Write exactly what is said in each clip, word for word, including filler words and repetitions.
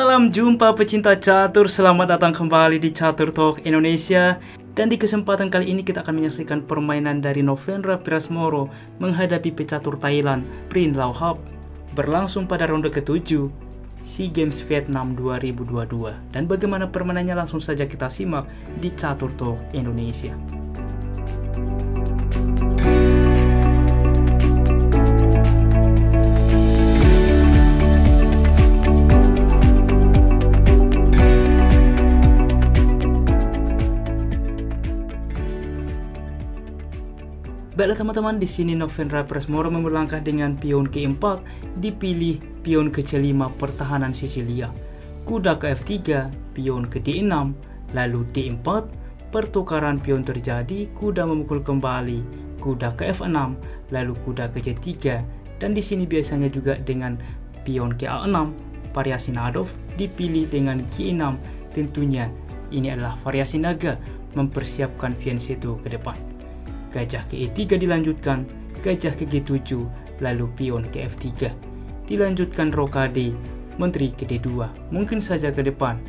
Salam jumpa pecinta catur, selamat datang kembali di Catur Talk Indonesia. Dan di kesempatan kali ini kita akan menyaksikan permainan dari Novendra Pirasmoro menghadapi pecatur Thailand, Prin Lauhap. Berlangsung pada ronde ketujuh SEA Games Vietnam dua ribu dua puluh dua. Dan bagaimana permainannya langsung saja kita simak di Catur Talk Indonesia. Baiklah teman-teman, di sini Novendra Pirasmoro melangkah dengan pion ke empat, dipilih pion ke C lima pertahanan Sisilia. Kuda ke F tiga, pion ke D enam, lalu D empat, pertukaran pion terjadi, kuda memukul kembali, kuda ke F enam, lalu kuda ke C tiga, dan di sini biasanya juga dengan pion ke A enam, variasi Nadov, dipilih dengan G enam, tentunya ini adalah variasi naga, mempersiapkan fianchetto ke depan. Gajah ke E tiga dilanjutkan, gajah ke G tujuh, lalu pion ke F tiga. Dilanjutkan rokade, menteri ke D dua, mungkin saja ke depan.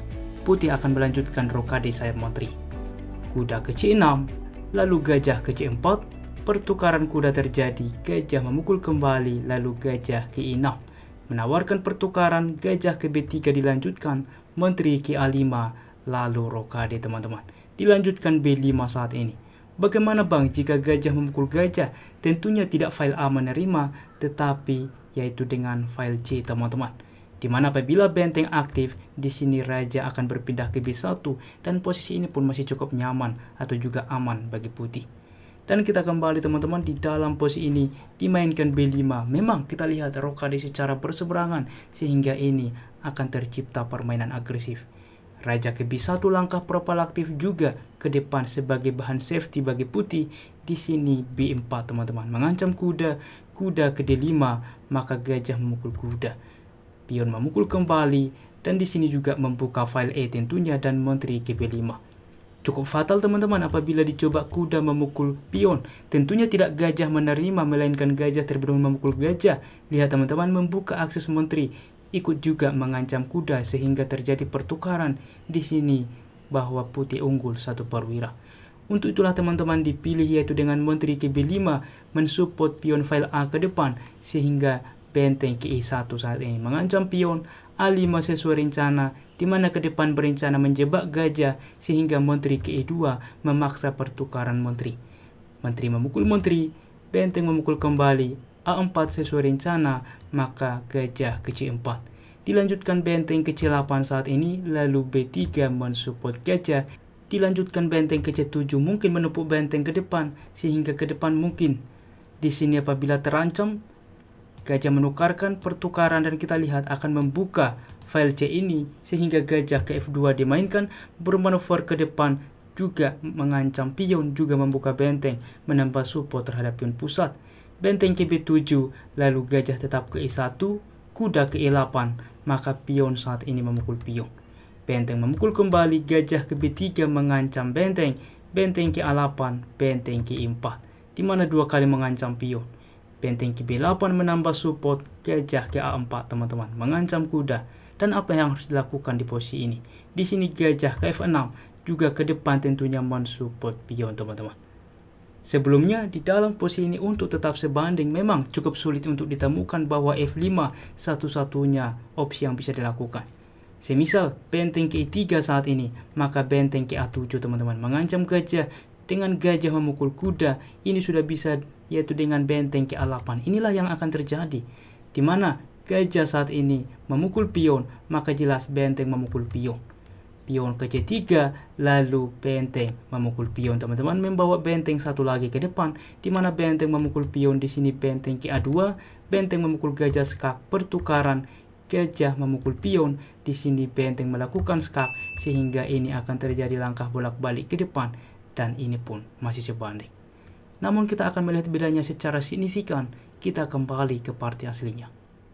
Putih akan melanjutkan rokade sayap menteri. Kuda ke C enam, lalu gajah ke C empat, pertukaran kuda terjadi, gajah memukul kembali, lalu gajah ke E enam. Menawarkan pertukaran, gajah ke B tiga dilanjutkan, menteri ke A lima, lalu rokade teman-teman. Dilanjutkan B lima saat ini. Bagaimana bang jika gajah memukul gajah? Tentunya tidak file A menerima, tetapi yaitu dengan file C teman-teman. Dimana apabila benteng aktif, di sini raja akan berpindah ke B satu dan posisi ini pun masih cukup nyaman atau juga aman bagi putih. Dan kita kembali teman-teman, di dalam posisi ini dimainkan B lima. Memang kita lihat rokade secara berseberangan sehingga ini akan tercipta permainan agresif. Raja ke B satu langkah propalaktif juga ke depan sebagai bahan safety bagi putih. Di sini B empat teman-teman, mengancam kuda, kuda ke D lima, maka gajah memukul kuda. Pion memukul kembali dan di sini juga membuka file E tentunya dan menteri ke B lima. Cukup fatal teman-teman apabila dicoba kuda memukul pion. Tentunya tidak gajah menerima melainkan gajah terbelum memukul gajah. Lihat teman-teman, membuka akses menteri. Ikut juga mengancam kuda sehingga terjadi pertukaran di sini bahwa putih unggul satu perwira. Untuk itulah teman-teman dipilih yaitu dengan menteri ke B lima mensupport pion file A ke depan sehingga benteng ke E satu saat ini mengancam pion A lima sesuai rencana, di mana ke depan berencana menjebak gajah sehingga menteri ke E dua memaksa pertukaran menteri. Menteri memukul menteri, benteng memukul kembali, A empat sesuai rencana, maka gajah ke C empat. Dilanjutkan benteng ke C delapan saat ini, lalu B tiga mensupport gajah. Dilanjutkan benteng ke C tujuh, mungkin menepuk benteng ke depan, sehingga ke depan mungkin. Di sini apabila terancam, gajah menukarkan pertukaran dan kita lihat akan membuka file C ini, sehingga gajah ke F dua dimainkan, bermanuver ke depan, juga mengancam pion, juga membuka benteng, menambah support terhadap pion pusat. Benteng ke B tujuh, lalu gajah tetap ke E satu, kuda ke E delapan, maka pion saat ini memukul pion. Benteng memukul kembali, gajah ke B tiga mengancam benteng, benteng ke A delapan, benteng ke E empat, di mana dua kali mengancam pion. Benteng ke B delapan menambah support, gajah ke A empat teman-teman, mengancam kuda. Dan apa yang harus dilakukan di posisi ini? Di sini gajah ke F enam, juga ke depan tentunya mensupport pion teman-teman. Sebelumnya di dalam posisi ini untuk tetap sebanding memang cukup sulit untuk ditemukan bahwa F lima satu-satunya opsi yang bisa dilakukan. Semisal benteng ke E tiga saat ini, maka benteng ke A tujuh teman-teman mengancam gajah. Dengan gajah memukul kuda, ini sudah bisa yaitu dengan benteng ke A delapan. Inilah yang akan terjadi. Di mana gajah saat ini memukul pion, maka jelas benteng memukul pion. Pion ke C tiga, lalu benteng memukul pion teman-teman, membawa benteng satu lagi ke depan, di mana benteng memukul pion. Di sini benteng ke A dua, benteng memukul gajah skak, pertukaran, gajah memukul pion. Di sini benteng melakukan skak sehingga ini akan terjadi langkah bolak-balik ke depan dan ini pun masih sebanding. Namun kita akan melihat bedanya secara signifikan. Kita kembali ke partai aslinya.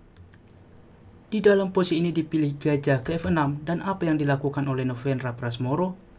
Di dalam posisi ini dipilih gajah ke F enam dan apa yang dilakukan oleh Novendra Pirasmoro?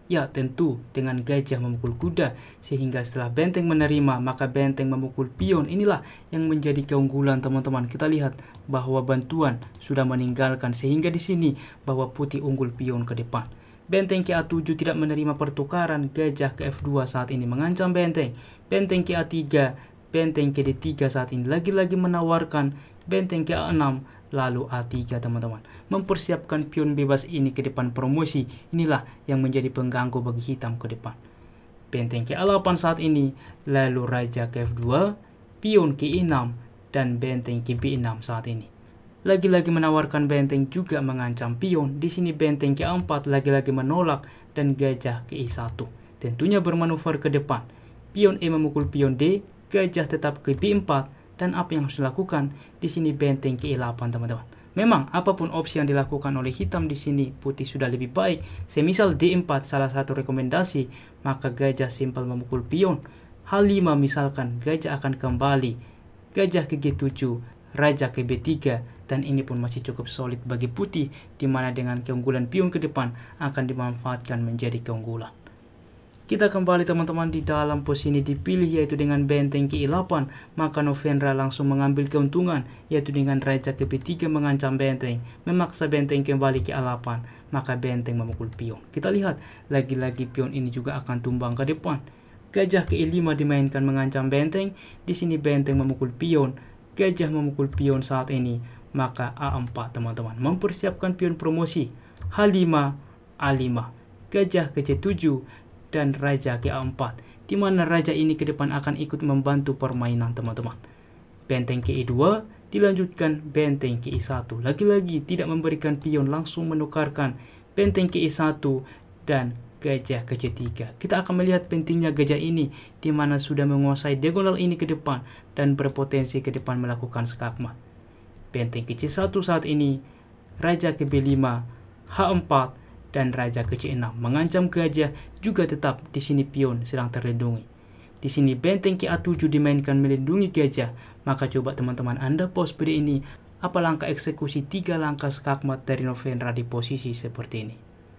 Ya tentu dengan gajah memukul kuda, sehingga setelah benteng menerima maka benteng memukul pion. Inilah yang menjadi keunggulan teman-teman. Kita lihat bahwa bantuan sudah meninggalkan, sehingga di sini bahwa putih unggul pion ke depan. Benteng ke A tujuh tidak menerima pertukaran, gajah ke F dua saat ini mengancam benteng. Benteng ke A tiga, benteng ke D tiga saat ini lagi-lagi menawarkan, benteng ke A enam, lalu A tiga teman-teman. Mempersiapkan pion bebas ini ke depan promosi. Inilah yang menjadi pengganggu bagi hitam ke depan. Benteng ke A delapan saat ini, lalu raja ke F dua, pion ke E enam, dan benteng ke B enam saat ini. Lagi-lagi menawarkan benteng juga mengancam pion. Di sini benteng ke A empat lagi-lagi menolak dan gajah ke E satu. Tentunya bermanuver ke depan. Pion E memukul pion D, gajah tetap ke B empat. Dan apa yang harus dilakukan? Di sini benteng ke E delapan teman-teman. Memang apapun opsi yang dilakukan oleh hitam di sini, putih sudah lebih baik. Semisal D empat salah satu rekomendasi, maka gajah simpel memukul pion. H lima misalkan, gajah akan kembali. Gajah ke G tujuh, raja ke B tiga, dan ini pun masih cukup solid bagi putih, di mana dengan keunggulan pion ke depan akan dimanfaatkan menjadi keunggulan. Kita kembali teman-teman di dalam posisi dipilih yaitu dengan benteng ke E delapan, maka Novendra langsung mengambil keuntungan yaitu dengan raja ke B tiga mengancam benteng, memaksa benteng kembali ke A delapan, maka benteng memukul pion. Kita lihat lagi-lagi pion ini juga akan tumbang ke depan. Gajah ke E lima dimainkan mengancam benteng, di sini benteng memukul pion, gajah memukul pion saat ini, maka A empat teman-teman. Mempersiapkan pion promosi, H lima, A lima, gajah ke C tujuh, dan raja ke A empat, di mana raja ini ke depan akan ikut membantu permainan teman-teman. Benteng ke E dua, dilanjutkan benteng ke E satu. Lagi-lagi tidak memberikan pion, langsung menukarkan benteng ke E satu dan gajah ke C tiga. Kita akan melihat pentingnya gajah ini, di mana sudah menguasai diagonal ini ke depan dan berpotensi ke depan melakukan skakmat. Benteng ke C satu saat ini, raja ke B lima, H empat, dan raja ke C enam mengancam gajah, juga tetap di sini pion sedang terlindungi. Di sini benteng ke A tujuh dimainkan melindungi gajah, maka coba teman-teman Anda pause video ini, apa langkah eksekusi tiga langkah skakmat dari Novendra di posisi seperti ini.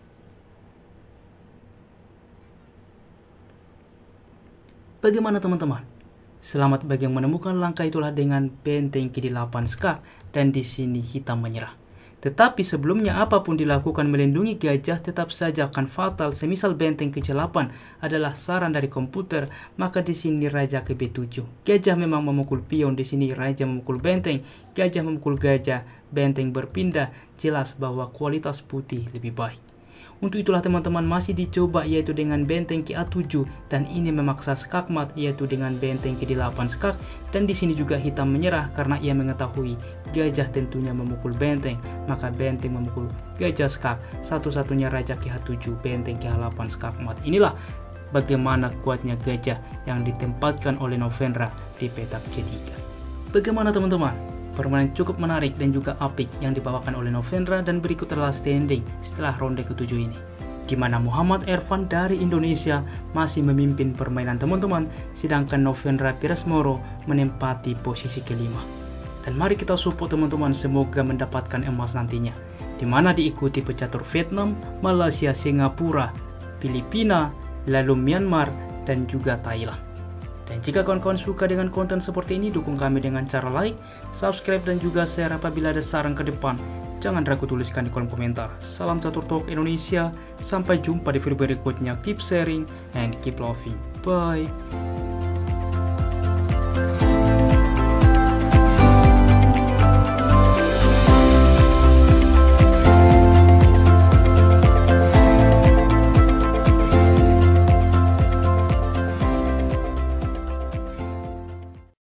Bagaimana teman-teman? Selamat bagi yang menemukan langkah itulah dengan benteng ke delapan skak, dan di sini hitam menyerah. Tetapi sebelumnya apapun dilakukan melindungi gajah tetap saja akan fatal. Semisal benteng ke C delapan adalah saran dari komputer, maka di sini raja ke B tujuh. Gajah memang memukul pion, di sini raja memukul benteng, gajah memukul gajah, benteng berpindah. Jelas bahwa kualitas putih lebih baik. Untuk itulah teman-teman masih dicoba yaitu dengan benteng ke A tujuh, dan ini memaksa skakmat yaitu dengan benteng ke delapan skak, dan di sini juga hitam menyerah karena ia mengetahui gajah tentunya memukul benteng, maka benteng memukul gajah skak, satu-satunya raja ke H tujuh, benteng ke H delapan skakmat. Inilah bagaimana kuatnya gajah yang ditempatkan oleh Novendra di petak C tiga. Bagaimana teman-teman? Permainan cukup menarik dan juga apik yang dibawakan oleh Novendra, dan berikut adalah standing setelah ronde ketujuh ini, di mana Muhammad Ervan dari Indonesia masih memimpin permainan teman-teman, sedangkan Novendra Pirasmoro menempati posisi kelima. Dan mari kita support teman-teman, semoga mendapatkan emas nantinya, di mana diikuti pecatur Vietnam, Malaysia, Singapura, Filipina, lalu Myanmar, dan juga Thailand. Dan jika kawan-kawan suka dengan konten seperti ini, dukung kami dengan cara like, subscribe, dan juga share. Apabila ada saran ke depan, jangan ragu tuliskan di kolom komentar. Salam Catur Talk Indonesia, sampai jumpa di video berikutnya. Keep sharing and keep loving. Bye.